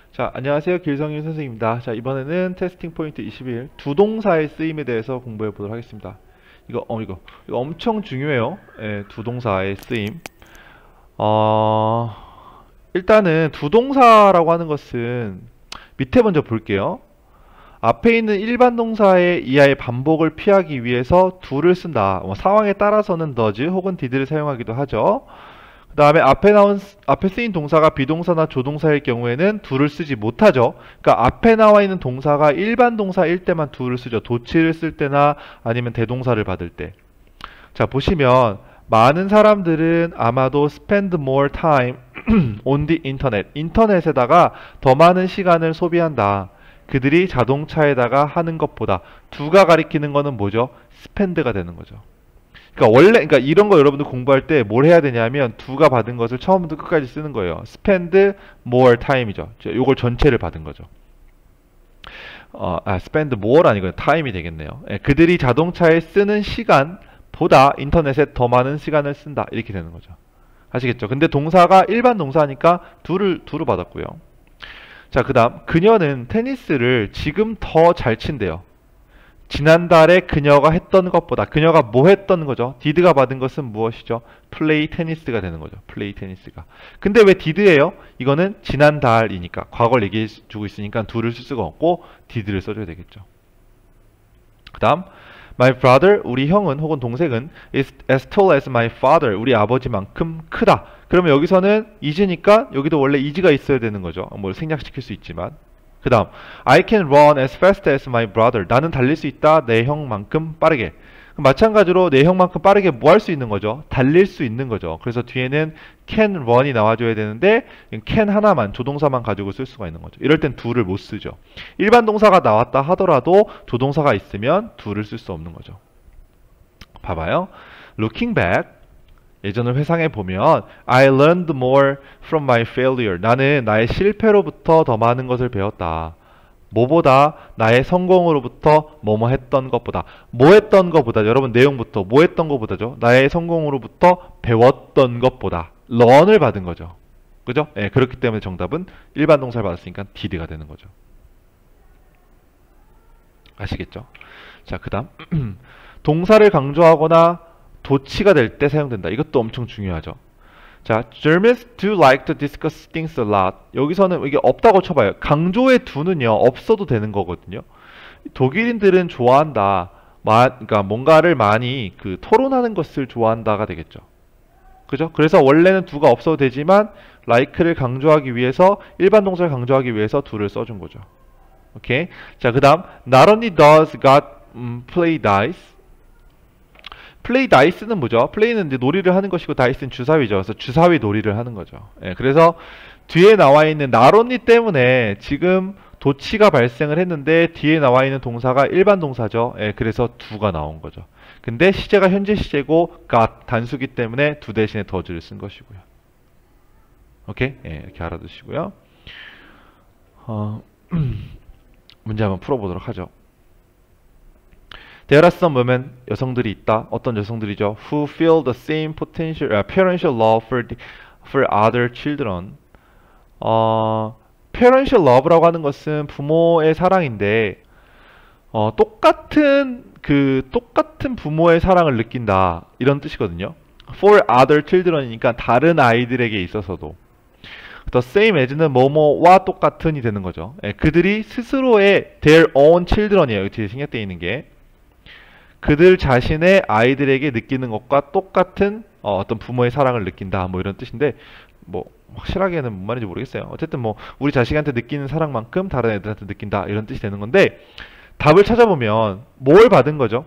자, 안녕하세요. 길성윤 선생님입니다. 자, 이번에는 테스팅 포인트 21 두 동사의 쓰임에 대해서 공부해 보도록 하겠습니다. 이거 엄청 중요해요. 예, 두 동사의 쓰임. 어, 일단은 두 동사라고 하는 것은 밑에 먼저 볼게요. 앞에 있는 일반 동사의 이하의 반복을 피하기 위해서 do를 쓴다. 상황에 따라서는 does 혹은 did를 사용하기도 하죠. 그 다음에 앞에 쓰인 동사가 비동사나 조동사일 경우에는 do를 쓰지 못하죠. 그러니까 앞에 나와 있는 동사가 일반 동사일 때만 do를 쓰죠. 도치를 쓸 때나 아니면 대동사를 받을 때. 자, 보시면 많은 사람들은 아마도 spend more time on the internet. 인터넷에다가 더 많은 시간을 소비한다. 그들이 자동차에다가 하는 것보다 do가 가리키는 거는 뭐죠? spend가 되는 거죠. 그러니까 이런 거 여러분들 공부할 때 뭘 해야 되냐면 do가 받은 것을 처음부터 끝까지 쓰는 거예요. spend more time이죠. 요걸 전체를 받은 거죠. spend more 아니고 time이 되겠네요. 예, 그들이 자동차에 쓰는 시간보다 인터넷에 더 많은 시간을 쓴다. 이렇게 되는 거죠. 아시겠죠? 근데 동사가 일반 동사니까 do를 받았고요. 자, 그 다음 그녀는 테니스를 지금 더 잘 친대요. 지난달에 그녀가 했던 것보다 그녀가 뭐 했던 거죠? did가 받은 것은 무엇이죠? play 테니스가 되는 거죠. play 테니스가. 근데 왜 did예요? 이거는 지난달이니까 과거를 얘기해 주고 있으니까 do를 쓸 수가 없고 did를 써줘야 되겠죠. 그 다음 my brother, 우리 형은 혹은 동생은 is as tall as my father, 우리 아버지만큼 크다. 그러면 여기서는 is니까 여기도 원래 is가 있어야 되는 거죠. 뭘 생략시킬 수 있지만. 그 다음 I can run as fast as my brother. 나는 달릴 수 있다. 내 형만큼 빠르게. 마찬가지로 내 형만큼 빠르게 뭐 할 수 있는 거죠? 달릴 수 있는 거죠. 그래서 뒤에는 can run이 나와줘야 되는데 can 하나만 조동사만 가지고 쓸 수가 있는 거죠. 이럴 땐 do를 못 쓰죠. 일반 동사가 나왔다 하더라도 조동사가 있으면 do를 쓸 수 없는 거죠. 봐봐요. Looking back, 예전을 회상해 보면 I learned more from my failure. 나는 나의 실패로부터 더 많은 것을 배웠다. 뭐보다 나의 성공으로부터 뭐뭐 했던 것보다. 뭐 했던 것보다. 여러분 내용부터 뭐 했던 것보다죠. 나의 성공으로부터 배웠던 것보다. learn을 받은 거죠. 그죠? 예, 그렇기 때문에 정답은 일반 동사를 받았으니까 did가 되는 거죠. 아시겠죠? 자, 그 다음 동사를 강조하거나 도치가 될 때 사용된다. 이것도 엄청 중요하죠. 자, Germans do like to discuss things a lot. 여기서는 이게 없다고 쳐봐요. 강조의 do는요, 없어도 되는 거거든요. 독일인들은 좋아한다. 그러니까 뭔가를 많이 토론하는 것을 좋아한다가 되겠죠. 그죠? 그래서 원래는 do가 없어도 되지만 like를 강조하기 위해서 일반 동사를 강조하기 위해서 do를 써준 거죠. 오케이. 자, 그 다음 Not only does God play dice. 플레이 다이스는 뭐죠? 플레이는 이제 놀이를 하는 것이고 다이스는 주사위죠. 그래서 주사위 놀이를 하는 거죠. 예, 그래서 뒤에 나와 있는 not only 때문에 지금 도치가 발생을 했는데 뒤에 나와 있는 동사가 일반 동사죠. 예, 그래서 do가 나온 거죠. 근데 시제가 현재 시제고 got 단수기 때문에 do 대신에 does를 쓴 것이고요. 오케이? 예, 이렇게 알아두시고요. 문제 한번 풀어보도록 하죠. There are some women, 여성들이 있다. 어떤 여성들이죠? Who feel the same parental love for other children. parental love라고 하는 것은 부모의 사랑인데, 똑같은 부모의 사랑을 느낀다. 이런 뜻이거든요. For other children이니까 다른 아이들에게 있어서도. The same as는 뭐뭐와 똑같은이 되는 거죠. 예, 그들이 스스로의 their own children이에요. 뒤에 생략되어 있는 게. 그들 자신의 아이들에게 느끼는 것과 똑같은 어떤 부모의 사랑을 느낀다. 뭐 이런 뜻인데 뭐 확실하게는 뭔 말인지 모르겠어요. 어쨌든 뭐 우리 자식한테 느끼는 사랑만큼 다른 애들한테 느낀다. 이런 뜻이 되는 건데 답을 찾아보면 뭘 받은 거죠?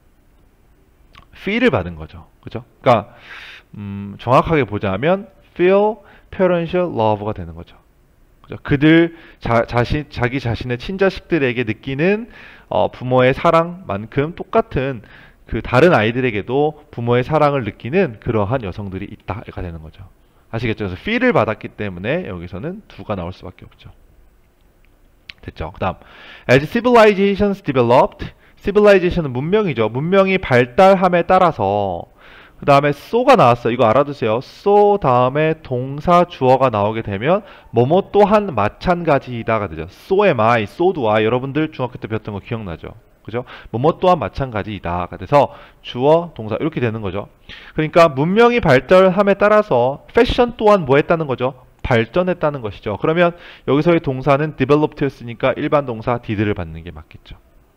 feel을 받은 거죠. 그죠? 그러니까 정확하게 보자면 feel parental love가 되는 거죠. 그죠? 그들 자기 자신의 친자식들에게 느끼는 부모의 사랑만큼 똑같은 다른 아이들에게도 부모의 사랑을 느끼는 그러한 여성들이 있다가 되는 거죠. 아시겠죠? 그래서 feel을 받았기 때문에 여기서는 do가 나올 수밖에 없죠. 됐죠? 그 다음 As civilizations developed, civilization은 문명이죠. 문명이 발달함에 따라서 그 다음에 so가 나왔어요. 이거 알아두세요. so 다음에 동사 주어가 나오게 되면 뭐뭐 또한 마찬가지이다가 되죠. so am I, so do I. 여러분들 중학교 때 배웠던 거 기억나죠? 그죠? 뭐뭐 또한 마찬가지이다가 돼서 주어, 동사 이렇게 되는 거죠. 그러니까 문명이 발달함에 따라서 패션 또한 뭐 했다는 거죠? 발전했다는 것이죠. 그러면 여기서의 동사는 developed였으니까 일반 동사 did를 받는 게 맞겠죠.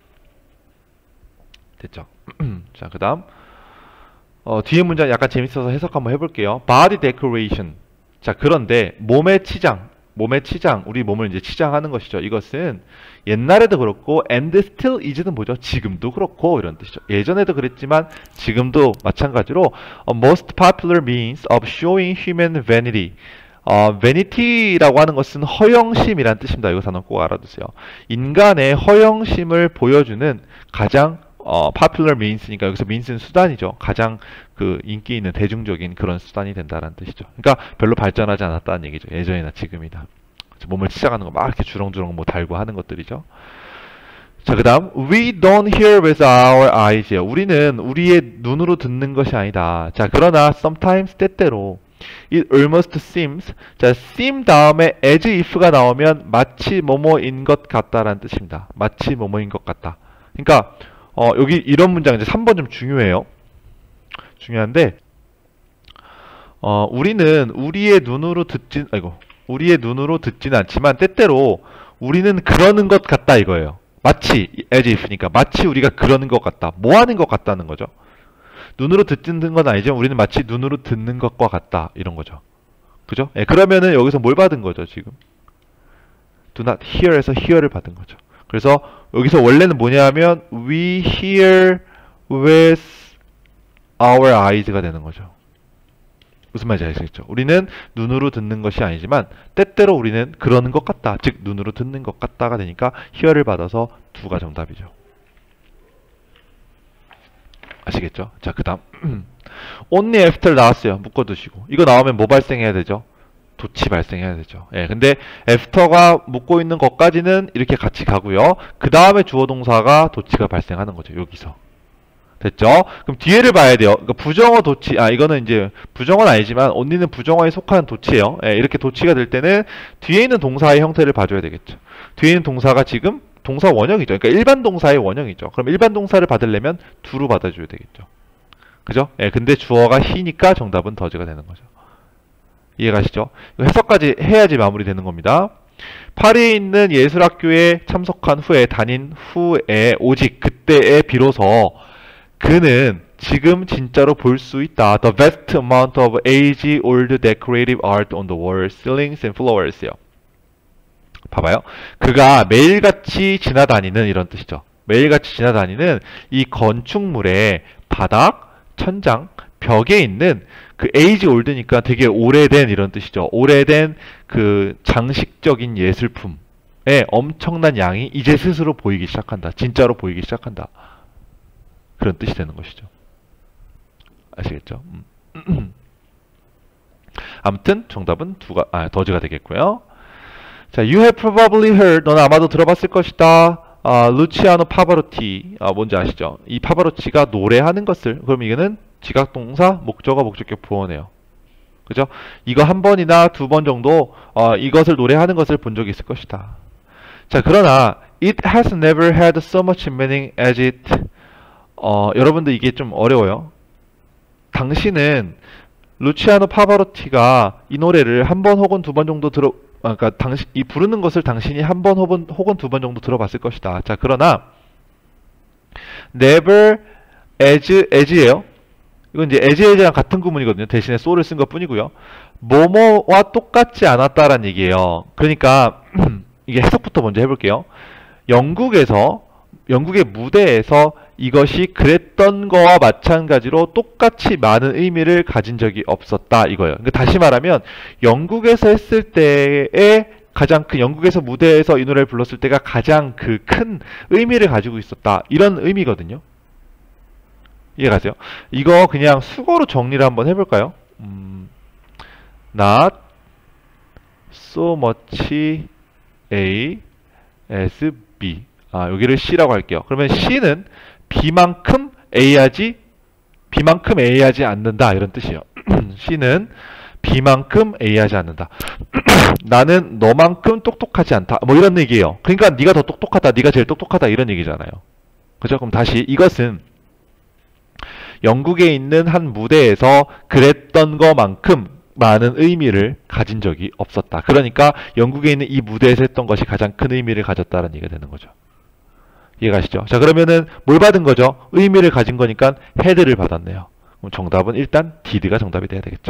됐죠? 자, 그 다음 뒤에 문장 약간 재밌어서 해석 한번 해볼게요. body decoration. 자, 그런데 몸의 치장, 우리 몸을 이제 치장하는 것이죠. 이것은 옛날에도 그렇고 and still is는 뭐죠? 지금도 그렇고 이런 뜻이죠. 예전에도 그랬지만 지금도 마찬가지로 most popular means of showing human vanity. vanity라고 하는 것은 허영심이란 뜻입니다. 이거 단어 꼭 알아두세요. 인간의 허영심을 보여주는 가장 popular means니까 여기서 means는 수단이죠. 가장 그 인기 있는 대중적인 그런 수단이 된다는 뜻이죠. 그러니까 별로 발전하지 않았다는 얘기죠. 예전이나 지금이나. 몸을 치장하는 거 막 이렇게 주렁주렁 뭐 달고 하는 것들이죠. 자, 그 다음 we don't hear with our eyes. 우리는 우리의 눈으로 듣는 것이 아니다. 자, 그러나 sometimes 때때로 it almost seems. 자, seem 다음에 as if가 나오면 마치 뭐뭐인 것 같다라는 뜻입니다. 마치 뭐뭐인 것 같다. 그러니까 여기 이런 문장 이제 3번 좀 중요해요. 중요한데 우리는 우리의 눈으로 듣진 않지만 때때로 우리는 그러는 것 같다 이거예요. 마치 as if니까 마치 우리가 그러는 것 같다. 뭐 하는 것 같다는 거죠. 눈으로 듣는 건 아니지만 우리는 마치 눈으로 듣는 것과 같다 이런 거죠. 그죠? 예, 그러면은 여기서 뭘 받은 거죠 지금? do not hear에서 hear를 받은 거죠. 그래서 여기서 원래는 뭐냐면 we hear with our eyes가 되는 거죠. 무슨 말인지 아시겠죠? 우리는 눈으로 듣는 것이 아니지만 때때로 우리는 그러는 것 같다. 즉 눈으로 듣는 것 같다가 되니까 hear를 받아서 2가 정답이죠. 아시겠죠? 자, 그 다음 only after 나왔어요. 묶어두시고 이거 나오면 뭐 발생해야 되죠? 도치 발생해야 되죠. 예, 근데 after가 묶고 있는 것까지는 이렇게 같이 가고요. 그 다음에 주어 동사가 도치가 발생하는 거죠. 여기서. 됐죠? 그럼 뒤에를 봐야 돼요. 그러니까 부정어 도치, 이거는 이제 부정어는 아니지만 only는 부정어에 속하는 도치예요. 예, 이렇게 도치가 될 때는 뒤에 있는 동사의 형태를 봐줘야 되겠죠. 뒤에 있는 동사가 지금 동사 원형이죠. 그러니까 일반 동사의 원형이죠. 그럼 일반 동사를 받으려면 do로 받아줘야 되겠죠. 그죠? 예, 근데 주어가 he니까 정답은 does가 되는 거죠. 이해가시죠? 해석까지 해야지 마무리되는 겁니다. 파리에 있는 예술학교에 참석한 후에 다닌 후에 오직 그때에 비로소 그는 지금 진짜로 볼 수 있다. The vast amount of age-old decorative art on the walls, ceilings and floors요. 봐봐요. 그가 매일같이 지나다니는 이런 뜻이죠. 매일같이 지나다니는 이 건축물의 바닥, 천장, 벽에 있는 그 age old니까 되게 오래된 이런 뜻이죠. 오래된 그 장식적인 예술품의 엄청난 양이 이제 스스로 보이기 시작한다. 진짜로 보이기 시작한다. 그런 뜻이 되는 것이죠. 아시겠죠? 아무튼 정답은 더즈가 되겠고요. 자, you have probably heard. 너는 아마도 들어봤을 것이다. 루치아노 파바로티. 뭔지 아시죠? 이 파바로치가 노래하는 것을. 그럼 이거는 지각동사, 목적어, 목적격 부호네요. 그죠? 이거 한 번이나 2번 정도 이것을 노래하는 것을 본 적이 있을 것이다. 자, 그러나 it has never had so much meaning as it. 여러분들 이게 좀 어려워요. 당신은 루치아노 파바로티가 이 노래를 한 번 혹은 2번 정도 그러니까 이 부르는 것을 당신이 한 번 혹은 2번 정도 들어봤을 것이다. 자, 그러나 never as예요. 이건 이제 as랑 같은 구문이거든요. 대신에 so를 쓴 것 뿐이고요. 뭐뭐와 똑같지 않았다라는 얘기예요. 그러니까 이게 해석부터 먼저 해볼게요. 영국의 무대에서 이것이 그랬던 거와 마찬가지로 똑같이 많은 의미를 가진 적이 없었다 이거예요. 그러니까 다시 말하면 영국에서 했을 때에 가장 큰 영국에서 무대에서 이 노래를 불렀을 때가 가장 그 큰 의미를 가지고 있었다 이런 의미거든요. 이해가세요? 이거 그냥 수거로 정리를 한번 해볼까요? Not so much A as B. 여기를 C라고 할게요. 그러면 C는 B만큼 A하지 B만큼 A하지 않는다 이런 뜻이에요. C는 B만큼 A하지 않는다. 나는 너만큼 똑똑하지 않다. 뭐 이런 얘기예요. 그러니까 네가 더 똑똑하다. 네가 제일 똑똑하다 이런 얘기잖아요. 그죠? 그럼 다시 이것은 영국에 있는 한 무대에서 그랬던 것만큼 많은 의미를 가진 적이 없었다. 그러니까 영국에 있는 이 무대에서 했던 것이 가장 큰 의미를 가졌다는 얘기가 되는 거죠. 이해가시죠? 자, 그러면은 뭘 받은 거죠? 의미를 가진 거니까 헤드를 받았네요. 그럼 정답은 일단 did가 정답이 돼야 되겠죠.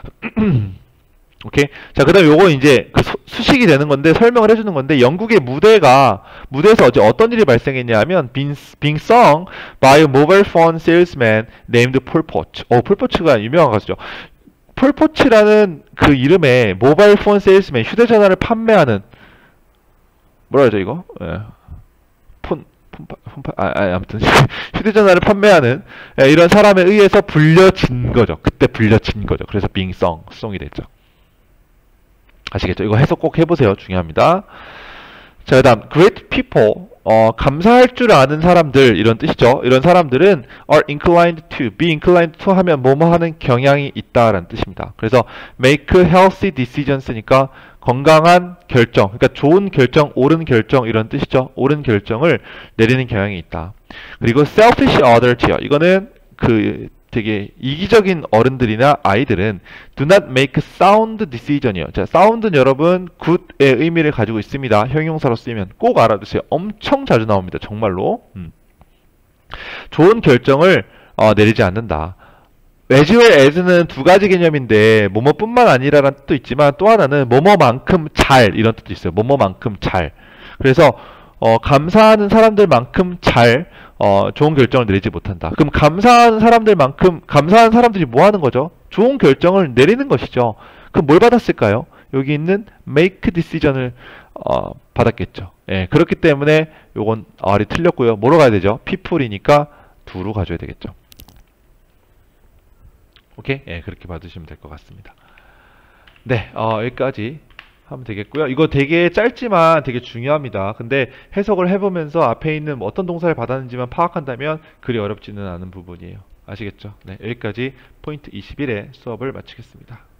오케이. 자, 그 다음에 요거 이제 그 수식이 되는 건데 설명을 해주는 건데 영국의 무대에서 어제 어떤 일이 발생했냐면 being sung by a mobile phone salesman named Paul Potts. 폴 포츠가 유명한 가수죠. 폴 포츠라는 그 이름에 모바일 폰 세일스맨 휴대전화를 판매하는 뭐라 그러죠 이거? 예. 아무튼 휴대전화를 판매하는 이런 사람에 의해서 불려진 거죠. 그때 불려진 거죠. 그래서 being song이 됐죠. 아시겠죠? 이거 해석 꼭 해보세요. 중요합니다. 자, 그 다음 great people 감사할 줄 아는 사람들 이런 뜻이죠. 이런 사람들은 are inclined to, be inclined to 하면 뭐뭐 하는 경향이 있다라는 뜻입니다. 그래서 make healthy decisions 니까 건강한 결정, 그러니까 좋은 결정, 옳은 결정 이런 뜻이죠. 옳은 결정을 내리는 경향이 있다. 그리고 selfish adult요. 이거는 그 되게 이기적인 어른들이나 아이들은 do not make sound decision이요. 자, sound는 여러분 good의 의미를 가지고 있습니다. 형용사로 쓰이면 꼭 알아두세요. 엄청 자주 나옵니다. 정말로. 좋은 결정을 내리지 않는다. as well as는 두 가지 개념인데 뭐뭐뿐만 아니라라는 뜻도 있지만 또 하나는 뭐뭐만큼 잘 이런 뜻도 있어요. 뭐뭐만큼 잘. 그래서 감사하는 사람들만큼 잘 좋은 결정을 내리지 못한다. 그럼 감사한 사람들이 뭐 하는 거죠? 좋은 결정을 내리는 것이죠. 그럼 뭘 받았을까요? 여기 있는 make decision을 받았겠죠. 예, 그렇기 때문에 요건 R이 틀렸고요. 뭐로 가야 되죠? people이니까 do로 가줘야 되겠죠. 오케이? 예, 그렇게 받으시면 될 것 같습니다. 네, 여기까지 하면 되겠고요. 이거 되게 짧지만 되게 중요합니다. 근데 해석을 해보면서 앞에 있는 어떤 동사를 받았는지만 파악한다면 그리 어렵지는 않은 부분이에요. 아시겠죠? 네, 여기까지 포인트 21의 수업을 마치겠습니다.